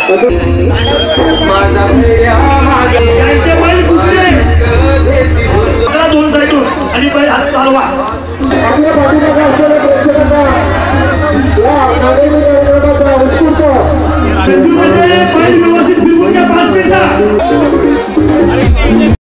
दोन साईडून आणि पहिले हात चालवा. आपल्या पाठीमागे असलेल्या प्रेक्षकांना